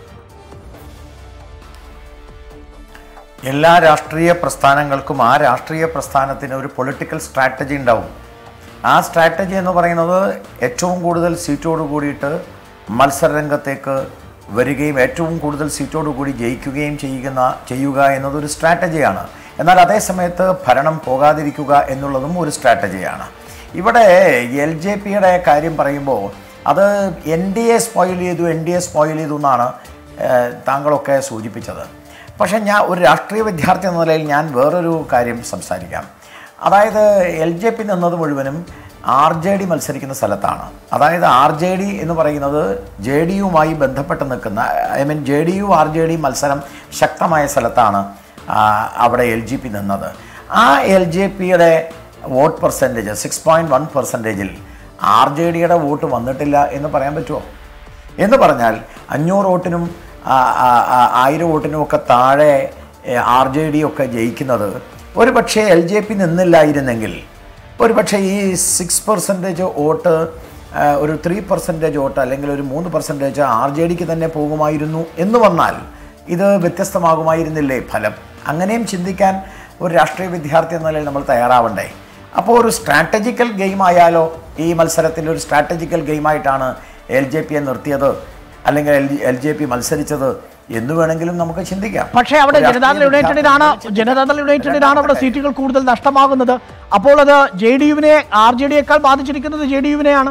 എല്ലാ രാഷ്ട്രീയ പ്രസ്ഥാനങ്ങൾക്കും ആ രാഷ്ട്രീയ പ്രസ്ഥാനത്തിന് ഒരു പൊളിറ്റിക്കൽ സ്ട്രാറ്റജി ഉണ്ടാവും. ആ സ്ട്രാറ്റജി എന്ന് പറയുന്നത് ഏറ്റവും കൂടുതൽ സീറ്റോട് കൂടിയിട്ട് മത്സരരംഗത്തേക്ക് വരികയും ഏറ്റവും കൂടുതൽ സീറ്റോട് കൂടി ജയിക്കുകയും ചെയ്യുക എന്നതൊരു സ്ട്രാറ്റജിയാണ്. എന്നാൽ അതേ സമയത്ത് ഭരണം പോകാതിരിക്കുക എന്നുള്ളതും ഒരു സ്ട്രാറ്റജിയാണ്. ഇവിടെ LJPയുടെ കാര്യം പറയുമ്പോൾ അത് NDA സ്പോയിൽ ചെയ്തു എന്നാണ് താങ്കളൊക്കെ സൂചിപ്പിച്ചത്. പക്ഷേ ഞാൻ ഒരു രാഷ്ട്രീയ വിദ്യാർത്ഥി എന്ന നിലയിൽ ഞാൻ വേറൊരു കാര്യം സംസാരിക്കാം. അതായത് LJP നിന്നത് മുഴുവനും RJD മത്സരിക്കുന്ന സ്ഥലത്താണ്. അതായത് RJD എന്ന് പറയുന്നത് JDUമായി ബന്ധപ്പെട്ട് നിൽക്കുന്ന JDU RJD മത്സരം ശക്തമായ സ്ഥലത്താണ് അവിടെ LJP നിന്നത്. ആ LJPയുടെ വോട്ട് പെർസെൻറ്റേജ് 6.1%-ൽ RJDയുടെ വോട്ട് വന്നിട്ടില്ല എന്ന് പറയാൻ പറ്റുമോ? എന്ന് പറഞ്ഞാൽ 500 വോട്ടിനും 1000 വോട്ടിനും ഒക്കെ താഴെ RJD ഒക്കെ ജയിക്കുന്നത് ഒരു പക്ഷേ LJP നിന്നില്ലായിരുന്നെങ്കിൽ ഒരു പക്ഷേ ഈ 6% വോട്ട് ഒരു 3% വോട്ട് അല്ലെങ്കിൽ ഒരു 3% RJDക്ക് തന്നെ പോകുമായിരുന്നു എന്ന് വന്നാൽ ഇത് വ്യത്യസ്തമാകുമായിരുന്നില്ലേ ഫലം? അങ്ങനെയും ചിന്തിക്കാൻ ഒരു രാഷ്ട്രീയ വിദ്യാർത്ഥി എന്ന നിലയിൽ നമ്മൾ തയ്യാറാവണ്ടേ? അപ്പോൾ ഒരു സ്ട്രാറ്റജിക്കൽ ഗെയിം ആയാലോ ഈ മത്സരത്തിൽ ഒരു സ്ട്രാറ്റജിക്കൽ ഗെയിമായിട്ടാണ് LJPയെ നിർത്തിയത് അല്ലെങ്കിൽ LJP മത്സരിച്ചത് എന്ന് വേണമെങ്കിലും നമുക്ക് ചിന്തിക്കാം. പക്ഷേ അവിടെ ജനതാദൾ യുണൈറ്റഡിനാണ് അവിടെ സീറ്റുകൾ കൂടുതൽ നഷ്ടമാകുന്നത്. അപ്പോൾ അത് JDUവിനെ RJDയേക്കാൾ ബാധിച്ചിരിക്കുന്നത് JDUവിനെയാണ്.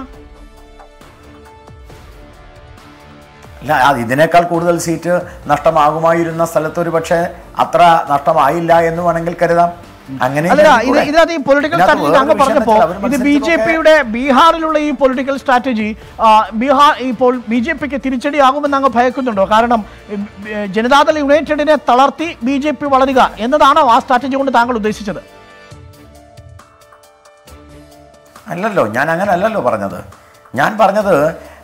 അല്ല, ഇതിനേക്കാൾ കൂടുതൽ സീറ്റ് നഷ്ടമാകുമായിരുന്ന സ്ഥലത്ത് ഒരു പക്ഷേ അത്ര നഷ്ടമായില്ല എന്ന് വേണമെങ്കിൽ കരുതാം. അങ്ങനെ ഇതിനകത്ത് ഈ പൊളിറ്റിക്കൽ സ്ട്രാറ്റജി അങ്ങ് പറഞ്ഞപ്പോൾ ഇത് BJPയുടെ ബീഹാറിലുള്ള ഈ പൊളിറ്റിക്കൽ സ്ട്രാറ്റജി ഇപ്പോൾ BJPക്ക് തിരിച്ചടിയാകുമെന്ന് അങ്ങ് ഭയക്കുന്നുണ്ടോ? കാരണം ജനതാദൾ യുണൈറ്റഡിനെ തളർത്തി BJP വളരുക എന്നതാണോ ആ സ്ട്രാറ്റജി കൊണ്ട് താങ്കൾ ഉദ്ദേശിച്ചത്? അല്ലല്ലോ, ഞാൻ അങ്ങനെ അല്ലല്ലോ പറഞ്ഞത്. ഞാൻ പറഞ്ഞത്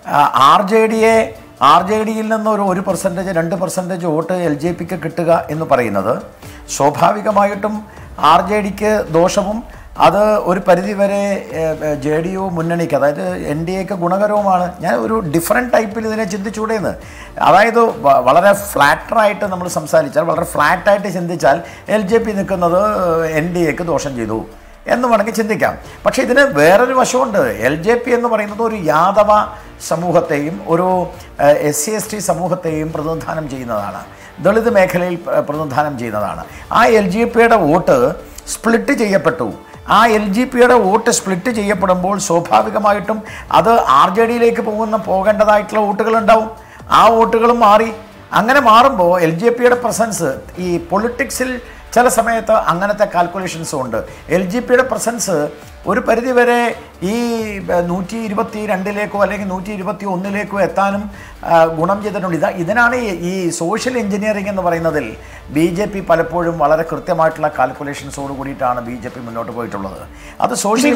RJDയിൽ നിന്ന് ഒരു 1% 2% വോട്ട് LJPക്ക് കിട്ടുക എന്ന് പറയുന്നത് സ്വാഭാവികമായിട്ടും RJDക്ക് ദോഷവും അത് ഒരു പരിധിവരെ JDU മുന്നണിക്ക് അതായത് NDAക്ക് ഗുണകരവുമാണ്. ഞാൻ ഒരു ഡിഫറെൻറ്റ് ടൈപ്പിൽ ഇതിനെ ചിന്തിച്ചുകൂടെയെന്ന്. അതായത് വളരെ ഫ്ലാറ്ററായിട്ട് നമ്മൾ സംസാരിച്ചാൽ വളരെ ഫ്ലാറ്റായിട്ട് ചിന്തിച്ചാൽ LJP നിൽക്കുന്നത് NDAക്ക് ദോഷം ചെയ്തു എന്ന് വേണമെങ്കിൽ ചിന്തിക്കാം. പക്ഷേ ഇതിന് വേറൊരു വശമുണ്ട്. LJP എന്ന് പറയുന്നത് ഒരു യാദവ സമൂഹത്തെയും ഒരു SC/ST സമൂഹത്തെയും പ്രതിനിധാനം ചെയ്യുന്നതാണ്, ദളിത് മേഖലയിൽ പ്രതിനിധാനം ചെയ്യുന്നതാണ്. ആ LJPയുടെ വോട്ട് സ്പ്ലിറ്റ് ചെയ്യപ്പെട്ടു. ആ LJPയുടെ വോട്ട് സ്പ്ലിറ്റ് ചെയ്യപ്പെടുമ്പോൾ സ്വാഭാവികമായിട്ടും അത് RJDയിലേക്ക് പോകേണ്ടതായിട്ടുള്ള വോട്ടുകളുണ്ടാവും. ആ വോട്ടുകളും മാറി. അങ്ങനെ മാറുമ്പോൾ LJPയുടെ പ്രസൻസ് ഈ പൊളിറ്റിക്സിൽ ചില സമയത്ത് അങ്ങനത്തെ കാൽക്കുലേഷൻസും ഉണ്ട്. LJPയുടെ പ്രസൻസ് ഒരു പരിധിവരെ ഈ 122 അല്ലെങ്കിൽ 121 എത്താനും ഗുണം ചെയ്തിട്ടുണ്ട്. ഇതിനാണ് ഈ സോഷ്യൽ എഞ്ചിനീയറിംഗ് എന്ന് പറയുന്നതിൽ BJP പലപ്പോഴും വളരെ കൃത്യമായിട്ടുള്ള കാൽക്കുലേഷൻസോട് കൂടിയിട്ടാണ് BJP മുന്നോട്ട് പോയിട്ടുള്ളത്. അത് സോഷ്യൽ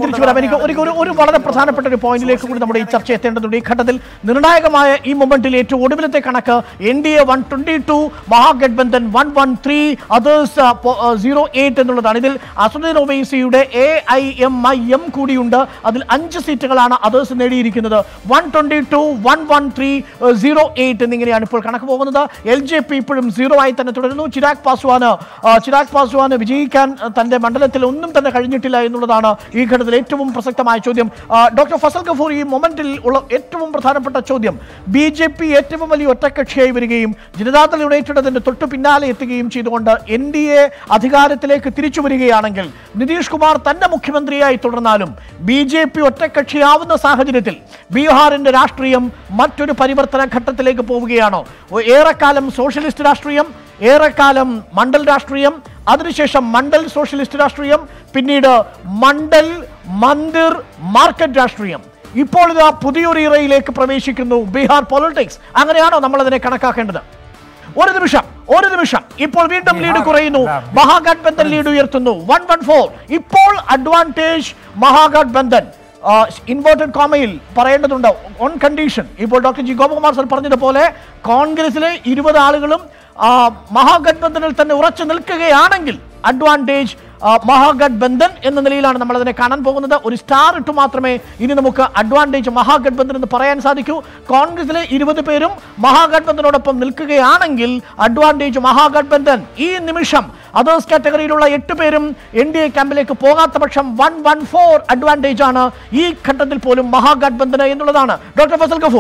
ഒരു വളരെ പ്രധാനപ്പെട്ട ഒരു പോയിന്റിലേക്ക് കൂടി നമ്മുടെ ഈ ചർച്ച എത്തേണ്ടതുണ്ട്. ഈ ഘട്ടത്തിൽ നിർണായകമായ ഈ മൊമെന്റിൽ ഏറ്റവും ഒടുവിലത്തെ കണക്ക് NDA 122, മഹാഗഠബന്ധൻ 113, അതേഴ്സ് 08 എന്നുള്ളതാണ്. ഇതിൽ അസദുദ്ദീൻ ഒവൈസിയുടെ AIMIM കൂടിയുണ്ട്. അതിൽ 5 സീറ്റുകളാണ് അതേഴ്സ് നേടിയിരിക്കുന്നത്. 122, 113, 08 എന്നിങ്ങനെയാണ് ഇപ്പോൾ കണക്ക് പോകുന്നത്. LJP ഇപ്പോഴും 0 ആയി തന്നെ തുടരുന്നു. ചിരാഗ് പാസ്വാന് വിജയിക്കാൻ തന്റെ മണ്ഡലത്തിൽ ഒന്നും തന്നെ കഴിഞ്ഞിട്ടില്ല എന്നുള്ളതാണ് ഈ ഘട്ടത്തിൽ ഏറ്റവും പ്രസക്തമായ ചോദ്യം. ഡോക്ടർ ഫസൽ ഗഫൂർ, ഈ മൊമെന്റിൽ ഉള്ള ഏറ്റവും പ്രധാനപ്പെട്ട ചോദ്യം, BJP ഏറ്റവും വലിയ ഒറ്റക്കക്ഷിയായി വരികയും ജനതാദൾ യുണൈറ്റഡ് അതിന്റെ തൊട്ടു പിന്നാലെ എത്തുകയും ചെയ്തുകൊണ്ട് NDA അധികാരത്തിലേക്ക് തിരിച്ചു വരികയാണെങ്കിൽ നിതീഷ് കുമാർ തന്നെ മുഖ്യമന്ത്രിയായി തുടർന്നാലും BJP ഒറ്റക്കക്ഷിയാവുന്ന സാഹചര്യത്തിൽ ബീഹാറിന്റെ രാഷ്ട്രീയം മറ്റൊരു പരിവർത്തന ഘട്ടത്തിലേക്ക് പോവുകയാണോ? ഏറെക്കാലം സോഷ്യലിസ്റ്റ് രാഷ്ട്രീയം, ഏറെക്കാലം മണ്ഡൽ രാഷ്ട്രീയം, അതിനുശേഷം മണ്ഡൽ സോഷ്യലിസ്റ്റ് രാഷ്ട്രീയം, പിന്നീട് മണ്ഡൽ മന്ദിർ മാർക്കറ്റ് രാഷ്ട്രീയം. ഇപ്പോൾ ഇത് പുതിയൊരു ഇറയിലേക്ക് പ്രവേശിക്കുന്നു ബീഹാർ പൊളിറ്റിക്സ്. അങ്ങനെയാണോ നമ്മൾ അതിനെ കണക്കാക്കേണ്ടത്? ഒരു നിമിഷം ഇപ്പോൾ വീണ്ടും ലീഡ് കുറയുന്നു. മഹാഗഠബന്ധൻ ലീഡ് ഉയർത്തുന്നു 114. ഇപ്പോൾ അഡ്വാൻറ്റേജ് മഹാഗഠബന്ധൻ. ഇൻവേർട്ടഡ് കോമയിൽ പറയേണ്ടതുണ്ട് ഓൺ കണ്ടീഷൻ. ഇപ്പോൾ ഡോക്ടർ ജി ഗോപകുമാർ സർ പറഞ്ഞതുപോലെ കോൺഗ്രസിലെ 20 ആളുകളും മഹാഗഠബന്ധനിൽ തന്നെ ഉറച്ചു നിൽക്കുകയാണെങ്കിൽ അഡ്വാൻറ്റേജ് മഹാഗഠബന്ധൻ എന്ന നിലയിലാണ് നമ്മൾ അതിനെ കാണാൻ പോകുന്നത്. ഒരു സ്റ്റാർ ഇട്ട് മാത്രമേ ഇനി നമുക്ക് അഡ്വാൻറ്റേജ് മഹാഗഠബന്ധൻ എന്ന് പറയാൻ സാധിക്കൂ. കോൺഗ്രസിലെ 20 പേരും മഹാഗഠബന്ധനോടൊപ്പം നിൽക്കുകയാണെങ്കിൽ അഡ്വാൻറ്റേജ് മഹാഗഠബന്ധൻ. ഈ നിമിഷം അതേഴ്സ് കാറ്റഗറിയിലുള്ള 8 പേരും NDA ക്യാമ്പിലേക്ക് പോകാത്ത പക്ഷം 114 അഡ്വാൻറ്റേജ് ആണ് ഈ ഘട്ടത്തിൽ പോലും മഹാഗഠബന്ധന് എന്നുള്ളതാണ്. ഡോക്ടർ ഫസൽ ഗഫൂർ.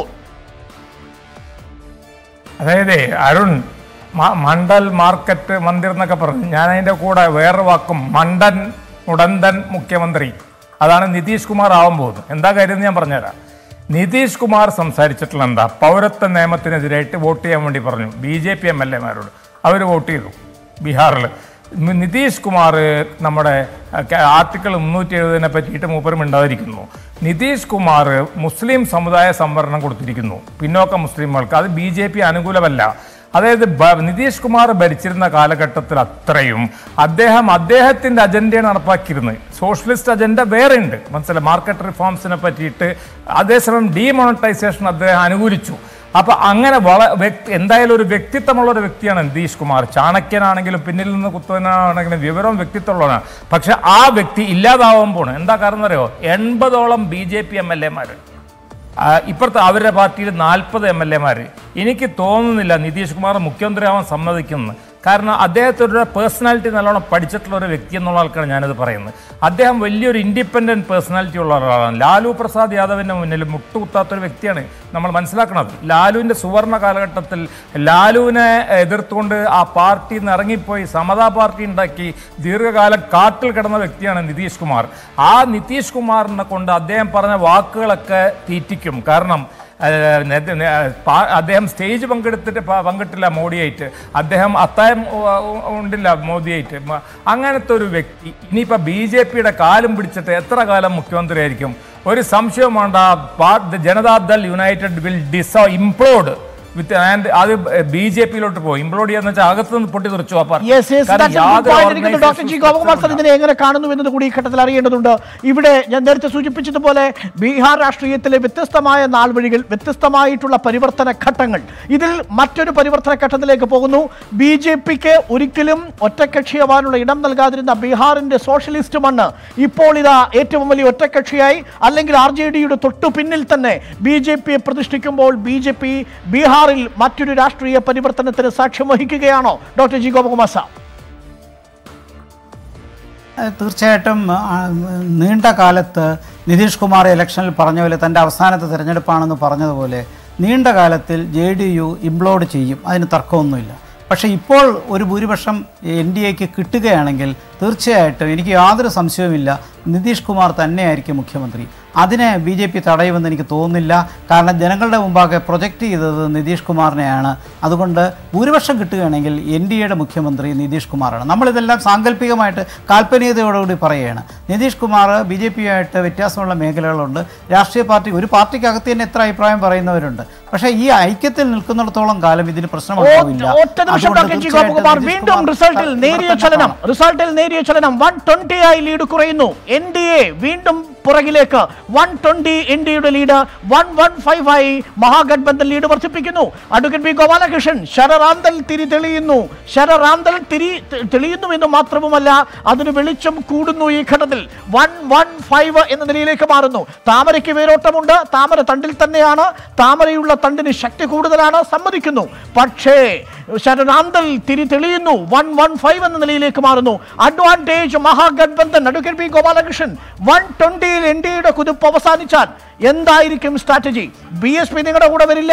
അതായത് അരുൺ, മണ്ഡൽ മാർക്കറ്റ് മന്ദിർ എന്നൊക്കെ പറഞ്ഞു, ഞാൻ അതിൻ്റെ കൂടെ വേറെ വാക്കും ഉടന്തൻ മുഖ്യമന്ത്രി, അതാണ് നിതീഷ് കുമാർ ആവാൻ പോകുന്നത്. എന്താ കാര്യം ഞാൻ പറഞ്ഞുതരാം. നിതീഷ് കുമാർ സംസാരിച്ചിട്ടുള്ള എന്താ, പൗരത്വ നിയമത്തിനെതിരായിട്ട് വോട്ട് ചെയ്യാൻ വേണ്ടി പറഞ്ഞു BJP MLA മാരോട്. അവർ വോട്ട് ചെയ്തു ബീഹാറിൽ. നിതീഷ് കുമാർ നമ്മുടെ ആർട്ടിക്കിൾ 370 പറ്റിയിട്ട് മൂപ്പരും ഉണ്ടായിരിക്കുന്നു. നിതീഷ് കുമാർ മുസ്ലിം സമുദായ സംവരണം കൊടുത്തിരിക്കുന്നു പിന്നോക്ക മുസ്ലിമുകൾക്ക്. അത് BJP അനുകൂലമല്ല. അതായത് നിതീഷ് കുമാർ ഭരിച്ചിരുന്ന കാലഘട്ടത്തിൽ അത്രയും അദ്ദേഹത്തിൻ്റെ അജണ്ടയാണ് നടപ്പാക്കിയിരുന്നത്. സോഷ്യലിസ്റ്റ് അജണ്ട വേറെ ഉണ്ട്, മനസ്സിലായി, മാർക്കറ്റ് റിഫോംസിനെ പറ്റിയിട്ട്. അതേസമയം ഡീമോണിറ്റൈസേഷൻ അദ്ദേഹം അനുകൂലിച്ചു. അപ്പൊ അങ്ങനെ എന്തായാലും ഒരു വ്യക്തിത്വമുള്ള ഒരു വ്യക്തിയാണ് നിതീഷ് കുമാർ. ചാണക്യനാണെങ്കിലും പിന്നിൽ നിന്ന് കുത്തവനാണെങ്കിലും വിവരവും വ്യക്തിത്വമുള്ളതാണ്. പക്ഷെ ആ വ്യക്തി ഇല്ലാതാവുമ്പോൾ എന്താ കാരണം അറിയോ? 80ഓളം BJP MLA-മാർ, ഇപ്പുറത്തെ അവരുടെ പാർട്ടിയിൽ 40 MLA-മാർ. എനിക്ക് തോന്നുന്നില്ല നിതീഷ് കുമാർ മുഖ്യമന്ത്രിയാവാൻ സമ്മതിക്കുന്നു. കാരണം അദ്ദേഹത്തിൻ്റെ പേഴ്സണാലിറ്റി നല്ലോണം പഠിച്ചിട്ടുള്ള ഒരു വ്യക്തി എന്നുള്ള ആൾക്കാണ് ഞാനത് പറയുന്നത്. അദ്ദേഹം വലിയൊരു ഇൻഡിപെൻഡൻറ്റ് പേഴ്സണാലിറ്റി ഉള്ള ഒരാളാണ്. ലാലു പ്രസാദ് യാദവിൻ്റെ മുന്നിൽ മുട്ടുകുത്താത്തൊരു വ്യക്തിയാണ് നമ്മൾ മനസ്സിലാക്കുന്നത്. ലാലുവിൻ്റെ സുവർണ കാലഘട്ടത്തിൽ ലാലുവിനെ എതിർത്തുകൊണ്ട് ആ പാർട്ടിയിൽ നിന്ന് ഇറങ്ങിപ്പോയി സമതാ പാർട്ടി ഉണ്ടാക്കി ദീർഘകാലം കാട്ടിൽ കിടന്ന വ്യക്തിയാണ് നിതീഷ് കുമാർ. ആ നിതീഷ് കുമാറിനെ കൊണ്ട് അദ്ദേഹം പറഞ്ഞ വാക്കുകളൊക്കെ തീറ്റിക്കും. കാരണം അദ്ദേഹം സ്റ്റേജ് പങ്കിട്ടില്ല മോഡിയായിട്ട്, അദ്ദേഹം അത്തായം ഉണ്ടില്ല മോദിയായിട്ട്. അങ്ങനത്തെ ഒരു വ്യക്തി ഇനിയിപ്പോൾ BJP-യുടെ കാലും പിടിച്ചിട്ട് എത്ര കാലം മുഖ്യമന്ത്രി ആയിരിക്കും? ഒരു സംശയം വേണ്ട, ജനതാദൾ യുണൈറ്റഡ് വിൽ ഇംപ്ലോഡ് അത് BJP-യിലോട്ട് പോകും. ഇംപ്ലോഡ് ചെയ്യാന്ന് വെച്ചാൽ അകത്തുനിന്ന് പൊട്ടിത്തെറിച്ചു. ഡോക്ടർ ജി ഗോപകുമാർ സർ ഇതിനെ എങ്ങനെ കാണുന്നു എന്നത് കൂടി ഈ ഘട്ടത്തിൽ അറിയേണ്ടതുണ്ട്. ഇവിടെ ഞാൻ നേരത്തെ സൂചിപ്പിച്ചതുപോലെ ബീഹാർ രാഷ്ട്രീയത്തിലെ വ്യത്യസ്തമായ നാൾവഴികൾ, വ്യത്യസ്തമായിട്ടുള്ള പരിവർത്തന ഘട്ടങ്ങൾ, ഇതിൽ മറ്റൊരു പരിവർത്തന ഘട്ടത്തിലേക്ക് പോകുന്നു. BJP-ക്ക് ഒരിക്കലും ഒറ്റക്കക്ഷിയാവാനുള്ള ഇടം നൽകാതിരുന്ന ബീഹാറിന്റെ സോഷ്യലിസ്റ്റ് മണ്ണ് ഇപ്പോൾ ഇതാ ഏറ്റവും വലിയ ഒറ്റക്കക്ഷിയായി, അല്ലെങ്കിൽ RJD-യുടെ തൊട്ടു പിന്നിൽ തന്നെ BJP-യെ പ്രതിഷ്ഠിക്കുമ്പോൾ BJP ബീഹാർ മറ്റൊരു രാഷ്ട്രീയ പരിവർത്തനത്തിന് സാക്ഷ്യം വഹിക്കുകയാണോ ഡോക്ടർ ജി ഗോപകുമാർ സാർ? തീർച്ചയായിട്ടും നീണ്ട കാലത്ത് നിതീഷ് കുമാർ ഇലക്ഷനിൽ പറഞ്ഞ പോലെ തൻ്റെ അവസാനത്തെ തിരഞ്ഞെടുപ്പാണെന്ന് പറഞ്ഞതുപോലെ നീണ്ട കാലത്തിൽ JDU ഇംപ്ലോഡ് ചെയ്യും, അതിന് തർക്കമൊന്നുമില്ല. പക്ഷേ ഇപ്പോൾ ഒരു ഭൂരിപക്ഷം NDAക്ക് കിട്ടുകയാണെങ്കിൽ തീർച്ചയായിട്ടും എനിക്ക് യാതൊരു സംശയവുമില്ല നിതീഷ് കുമാർ തന്നെയായിരിക്കും മുഖ്യമന്ത്രി. അതിനെ BJP തടയുമെന്ന് എനിക്ക് തോന്നുന്നില്ല. കാരണം ജനങ്ങളുടെ മുമ്പാകെ പ്രൊജക്റ്റ് ചെയ്തത് നിതീഷ് കുമാറിനെയാണ്. അതുകൊണ്ട് ഭൂരിപക്ഷം കിട്ടുകയാണെങ്കിൽ NDAയുടെ മുഖ്യമന്ത്രി നിതീഷ് കുമാറാണ്. നമ്മളിതെല്ലാം സാങ്കല്പികമായിട്ട് കാൽപ്പനികതയോടുകൂടി പറയുകയാണ്. നിതീഷ് കുമാർ BJP-യായിട്ട് വ്യത്യാസമുള്ള മേഖലകളുണ്ട്. രാഷ്ട്രീയ പാർട്ടി, ഒരു പാർട്ടിക്കകത്ത് തന്നെ എത്ര അഭിപ്രായം പറയുന്നവരുണ്ട്. പക്ഷേ ഈ ഐക്യത്തിൽ നിൽക്കുന്നിടത്തോളം കാലം ഇതിന് പ്രശ്നമുണ്ടാവില്ല. വീണ്ടും റിസൾട്ടിൽ നേരിയ ചലനം 120 ആയി ലീഡ് കുറയുന്നു. NDA വീണ്ടും പുറകിലേക്ക് 120 NDAയുടെ ലീഡ് 115 ആയി മഹാഗഠബന്ധൻ ലീഡ് വർദ്ധിപ്പിക്കുന്നു. അഡ്വക്കേറ്റ് B ഗോപാലകൃഷ്ണൻ, ശരറാന്തൽ തിരി തെളിയുന്നു എന്ന് മാത്രവുമല്ല അതിന് വെളിച്ചം കൂടുന്നു. ഈ ഘട്ടത്തിൽ 115 എന്ന നിലയിലേക്ക് മാറുന്നു. താമരയ്ക്ക് വേരോട്ടമുണ്ട്, താമര തണ്ടിൽ തന്നെയാണ്, താമരയുള്ള തണ്ടിന് ശക്തി കൂടുതലാണ്, സമ്മതിക്കുന്നു. പക്ഷേ ശരറാന്തൽ തിരി തെളിയുന്നു, 115 എന്ന നിലയിലേക്ക് മാറുന്നു. Advantage Mahagathbandhan. Advocate B Gopalakrishnan, 120 NDAയുടെ കുതിപ്പ് അവസാനിച്ചാൽ എന്തായിരിക്കും സ്ട്രാറ്റജി? BSP നിങ്ങളുടെ കൂടെ വരില്ല,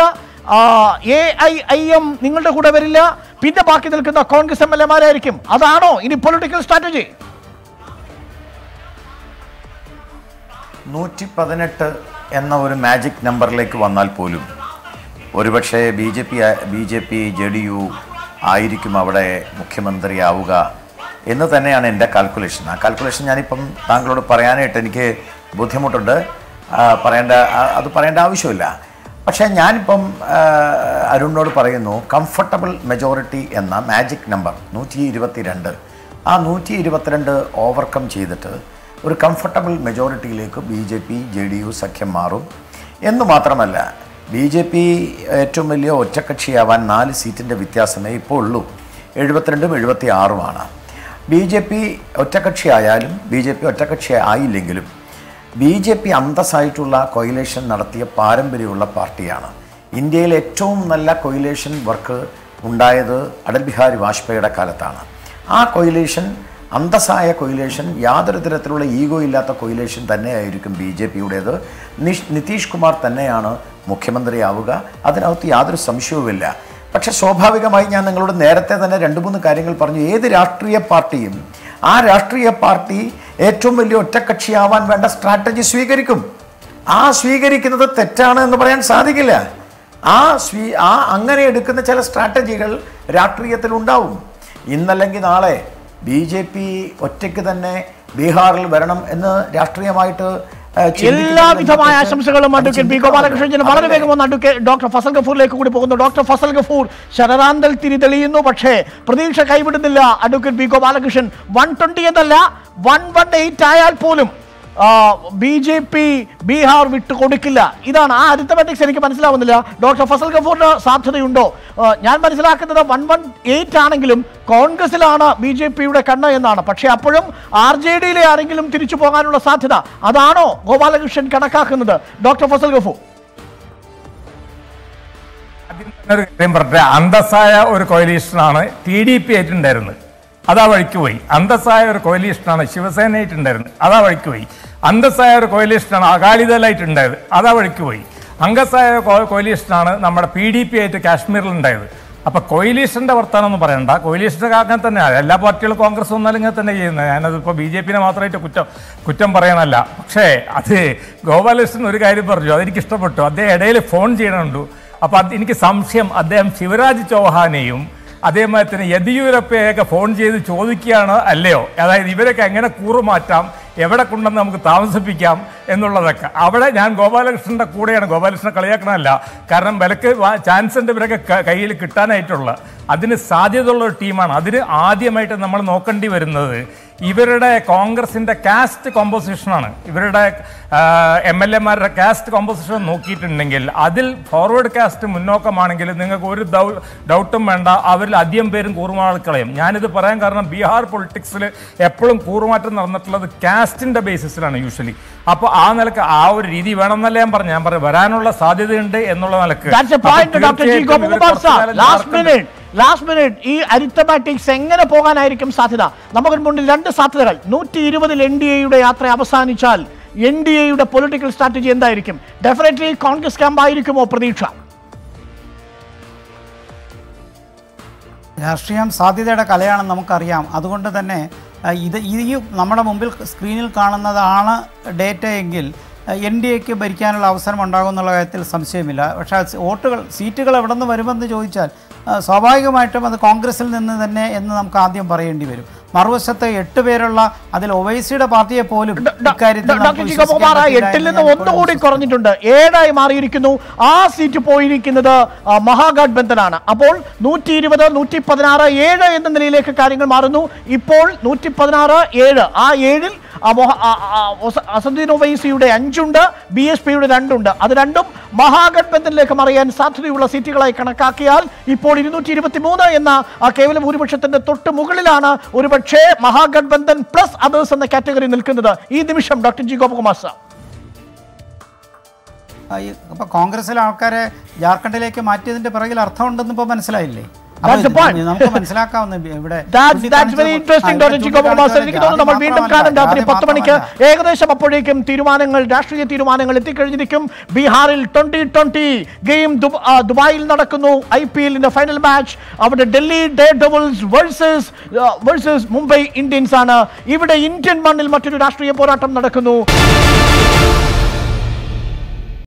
AIIM നിങ്ങളുടെ കൂടെ വരില്ല, പിന്നെ ബാക്കി നിൽക്കുന്ന കോൺഗ്രസ് MLA-മാരായിരിക്കും. അതാണോ ഇനി പൊളിറ്റിക്കൽ സ്ട്രാറ്റജി? 118 എന്ന ഒരു മാജിക് നമ്പറിലേക്ക് വന്നാൽ പോലും ഒരുപക്ഷെ BJP JDU ആയിരിക്കും അവിടെ മുഖ്യമന്ത്രിയാവുക എന്ന് തന്നെയാണ് എൻ്റെ കാൽക്കുലേഷൻ. ആ കാൽക്കുലേഷൻ ഞാനിപ്പം താങ്കളോട് പറയാനായിട്ട് എനിക്ക് ബുദ്ധിമുട്ടുണ്ട്, പറയേണ്ട ആവശ്യമില്ല. പക്ഷേ ഞാനിപ്പം അരുണിനോട് പറയുന്നു, കംഫർട്ടബിൾ മെജോറിറ്റി എന്ന മാജിക് നമ്പർ 122, ആ 122 ഓവർകം ചെയ്തിട്ട് ഒരു കംഫർട്ടബിൾ മെജോറിറ്റിയിലേക്ക് BJP JDU സഖ്യം മാറും എന്ന് മാത്രമല്ല BJP ഏറ്റവും വലിയ ഒറ്റക്കക്ഷിയാവാൻ 4 സീറ്റിൻ്റെ വ്യത്യാസമേ ഇപ്പോൾ ഉള്ളൂ. 72ഉം 76ഉമാണ്. BJP ഒറ്റക്കക്ഷിയായാലും BJP ഒറ്റക്കക്ഷി ആയില്ലെങ്കിലും BJP അന്തസ്സായിട്ടുള്ള കൊയിലേഷൻ നടത്തിയ പാരമ്പര്യമുള്ള പാർട്ടിയാണ്. ഇന്ത്യയിൽ ഏറ്റവും നല്ല കൊയിലേഷൻ വർക്ക് ഉണ്ടായത് അടൽ ബിഹാരി വാജ്പേയിയുടെ കാലത്താണ്. ആ കൊയിലേഷൻ, അന്തസ്സായ കൊയിലേഷൻ, യാതൊരു തരത്തിലുള്ള ഈഗോ ഇല്ലാത്ത കൊയിലേഷൻ തന്നെയായിരിക്കും BJPയുടേത്. നിതീഷ് കുമാർ തന്നെയാണ് മുഖ്യമന്ത്രിയാവുക, അതിനകത്ത് യാതൊരു സംശയവുമില്ല. പക്ഷെ സ്വാഭാവികമായി ഞാൻ നിങ്ങളോട് നേരത്തെ തന്നെ 2-3 കാര്യങ്ങൾ പറഞ്ഞു. ഏത് രാഷ്ട്രീയ പാർട്ടിയും ആ രാഷ്ട്രീയ പാർട്ടി ഏറ്റവും വലിയ ഒറ്റക്കക്ഷിയാവാൻ വേണ്ട സ്ട്രാറ്റജി സ്വീകരിക്കും. ആ സ്വീകരിക്കുന്നത് തെറ്റാണ് എന്ന് പറയാൻ സാധിക്കില്ല. അങ്ങനെ എടുക്കുന്ന ചില സ്ട്രാറ്റജികൾ രാഷ്ട്രീയത്തിൽ ഉണ്ടാവും. ഇന്നല്ലെങ്കിൽ നാളെ BJP ഒറ്റയ്ക്ക് തന്നെ ബീഹാറിൽ വരണം എന്ന് രാഷ്ട്രീയമായിട്ട് എല്ലാവിധമായ ആശംസകളും അഡ്വക്കേറ്റ് ബി ഗോപാലകൃഷ്ണന്. വളരെ വേഗം ഒന്ന് അഡ്വക്കേറ്റ് ഡോക്ടർ ഫസൽ ഗഫൂറിലേക്ക് കൂടി പോകുന്നു. ഡോക്ടർ ഫസൽ ഗഫൂർ, ശരറാന്തൽ തിരി തെളിയുന്നു, പക്ഷേ പ്രതീക്ഷ കൈവിടുന്നില്ല അഡ്വക്കേറ്റ് ബി ഗോപാലകൃഷ്ണൻ. 120 എന്നല്ല 118 ആയാൽ പോലും BJP ബീഹാർ വിട്ടു കൊടുക്കില്ല. ഇതാണ് ആ അരിത്തമാറ്റിക്സ് എനിക്ക് മനസ്സിലാവുന്നില്ല. ഡോക്ടർ ഫസൽ ഗഫൂറിന് സാധ്യതയുണ്ടോ? ഞാൻ മനസ്സിലാക്കുന്നത് 118 ആണെങ്കിലും കോൺഗ്രസിലാണ് BJPയുടെ കണ്ണ് എന്നാണ്. പക്ഷേ അപ്പോഴും RJDയിലെ ആരെങ്കിലും തിരിച്ചു പോകാനുള്ള സാധ്യത അതാണോ ഗോപാലകൃഷ്ണൻ കണക്കാക്കുന്നത്? ഡോക്ടർ ഫസൽ ഗഫൂർ. അന്തസ്സായ ഒരു കോയിലീഷനാണ് TDP ആയിട്ടുണ്ടായിരുന്നത്, അതാ വഴിക്ക് പോയി. അന്തസ്സായ ഒരു കോയിലീഷനാണ് ശിവസേന ആയിട്ടുണ്ടായിരുന്നത്, അതാ വഴിക്ക് പോയി. അന്തസ്സായ ഒരു കോയിലീഷനാണ് അകാലിദളായിട്ടുണ്ടായത്, അതാ വഴിക്ക് പോയി. അംഗസ്സായ കോയിലീഷനാണ് നമ്മുടെ PDP ആയിട്ട് കാശ്മീരിൽ ഉണ്ടായത്. അപ്പൊ കോയിലീഷന്റെ വർത്താനം ഒന്നും പറയണ്ട, കോയിലീഷന്റെ അങ്ങനെ തന്നെയാണ് എല്ലാ പാർട്ടികളും. കോൺഗ്രസ് ഒന്നാലും ഇങ്ങനെ തന്നെ ചെയ്യുന്നത്. ഞാനതിപ്പോൾ BJPനെ മാത്രമായിട്ട് കുറ്റം പറയാനല്ല. പക്ഷേ അത് ഗോപാലകൃഷ്ണൻ ഒരു കാര്യം പറഞ്ഞു, അതെനിക്ക് ഇഷ്ടപ്പെട്ടു. അദ്ദേഹം ഇടയിൽ ഫോൺ ചെയ്യണുണ്ടു. അപ്പൊ എനിക്ക് സംശയം അദ്ദേഹം ശിവരാജ് ചൗഹാനെയും അതേമാതിരി തന്നെ യെദ്യൂരപ്പയൊക്കെ ഫോൺ ചെയ്ത് ചോദിക്കുകയാണ് അല്ലയോ, അതായത് ഇവരൊക്കെ എങ്ങനെ കൂറുമാറ്റാം, എവിടെ കൊണ്ടുവന്ന് നമുക്ക് താമസിപ്പിക്കാം എന്നുള്ളതൊക്കെ. അവിടെ ഞാൻ ഗോപാലകൃഷ്ണൻ്റെ കൂടെയാണ്. ഗോപാലകൃഷ്ണനെ കളിയാക്കണമല്ല, കാരണം വിലക്ക് ചാൻസ് ഉണ്ട് ഇവരൊക്കെ കയ്യിൽ കിട്ടാനായിട്ടുള്ള. അതിന് സാധ്യതയുള്ള ഒരു ടീമാണ്. അതിന് ആദ്യമായിട്ട് നമ്മൾ നോക്കേണ്ടി വരുന്നത് ഇവരുടെ കോൺഗ്രസിൻ്റെ കാസ്റ്റ് കോമ്പോസിഷനാണ്. ഇവരുടെ MLA-മാരുടെ കാസ്റ്റ് കോമ്പോസിഷൻ നോക്കിയിട്ടുണ്ടെങ്കിൽ അതിൽ ഫോർവേഡ് കാസ്റ്റ് മുന്നോക്കമാണെങ്കിൽ നിങ്ങൾക്ക് ഒരു ഡൗട്ടും വേണ്ട, അവരിൽ അധികം പേരും കൂറുമാറ്റം. ഞാനിത് പറയാൻ കാരണം ബീഹാർ പൊളിറ്റിക്സിൽ എപ്പോഴും കൂറുമാറ്റം നടന്നിട്ടുള്ളത് കാസ്റ്റിൻ്റെ ബേസിസിലാണ് യൂഷ്വലി. അപ്പോൾ ആ നിലക്ക് ആ ഒരു രീതി വേണമെന്നല്ല ഞാൻ പറഞ്ഞു വരാനുള്ള സാധ്യതയുണ്ട് എന്നുള്ള നിലക്ക്. ലാസ്റ്റ് മിനിറ്റ് ഈ അരിത്തമാറ്റിക്സ് എങ്ങനെ പോകാനായിരിക്കും സാധ്യത? നമുക്ക് മുന്നിൽ 2 സാധ്യതകൾ. 120-ൽ NDAയുടെ യാത്ര അവസാനിച്ചാൽ NDAയുടെ പൊളിറ്റിക്കൽ സ്ട്രാറ്റജി എന്തായിരിക്കും? ഡെഫിനറ്റ്ലി കോൺഗ്രസ് ക്യാമ്പായിരിക്കുമോ പ്രതീക്ഷ? രാഷ്ട്രീയം സാധ്യതയുടെ കലയാണെന്ന് നമുക്കറിയാം. അതുകൊണ്ട് തന്നെ ഈ നമ്മുടെ മുമ്പിൽ സ്ക്രീനിൽ കാണുന്നതാണ് ഡേറ്റ എങ്കിൽ NDAക്ക് ഭരിക്കാനുള്ള അവസരം ഉണ്ടാകുമെന്നുള്ള കാര്യത്തിൽ സംശയമില്ല. പക്ഷേ സീറ്റുകൾ എവിടെ നിന്ന് വരുമെന്ന് ചോദിച്ചാൽ സ്വാഭാവികമായിട്ടും അത് കോൺഗ്രസിൽ നിന്ന് തന്നെ എന്ന് നമുക്ക് ആദ്യം പറയേണ്ടി വരും. മറുവശത്ത് 8 പേരുള്ള അതിൽ ഒവൈസിയുടെ പാർട്ടിയെ പോലും 8-ൽ നിന്ന് 1 കൂടി കുറഞ്ഞിട്ടുണ്ട്, 7 മാറിയിരിക്കുന്നു. ആ സീറ്റ് പോയിരിക്കുന്നത് മഹാഗഠബന്ധനാണ്. അപ്പോൾ 120, 116, 7 എന്ന നിലയിലേക്ക് കാര്യങ്ങൾ മാറുന്നു. ഇപ്പോൾ 116, 7. ആ 7-ൽ അസദുദ്ദീൻ ഒവൈസിയുടെ 5 ഉണ്ട്, BSPയുടെ 2 ഉണ്ട്. അത് രണ്ടും മഹാഗഠബന്ധനിലേക്ക് മറിയാൻ സാധ്യതയുള്ള സീറ്റുകളായി കണക്കാക്കിയാൽ ഇപ്പോൾ 223 എന്ന കേവല ഭൂരിപക്ഷത്തിന്റെ തൊട്ട് മുകളിലാണ് ഒരുപക്ഷേ മഹാഗഠബന്ധൻ പ്ലസ് അതേഴ്സ് എന്ന കാറ്റഗറി നിൽക്കുന്നത് ഈ നിമിഷം. ഡോക്ടർ ജി ഗോപകുമാർ സാർ, അപ്പോൾ കോൺഗ്രസിലെ ആൾക്കാരെ ജാർഖണ്ഡിലേക്ക് മാറ്റിയതിന്റെ പിറകിൽ അർത്ഥമുണ്ടെന്ന് ഇപ്പോൾ മനസ്സിലായില്ലേ? നമുക്ക് മനസ്സിലാക്കാവുന്ന ഇവിടെ നമ്മൾ വീണ്ടും കാണും രാത്രി 10 മണിക്ക്. ഏകദേശം അപ്പോഴേക്കും രാഷ്ട്രീയ തീരുമാനങ്ങൾ എത്തിക്കഴിഞ്ഞിരിക്കും. ബീഹാറിൽ 2020 ഗെയിം ദുബായിൽ നടക്കുന്നു. IPL final match. അവിടെ Delhi Daredevils versus Mumbai Indians ആണ്. ഇവിടെ ഇന്ത്യൻ മണ്ണിൽ മറ്റൊരു രാഷ്ട്രീയ പോരാട്ടം നടക്കുന്നു.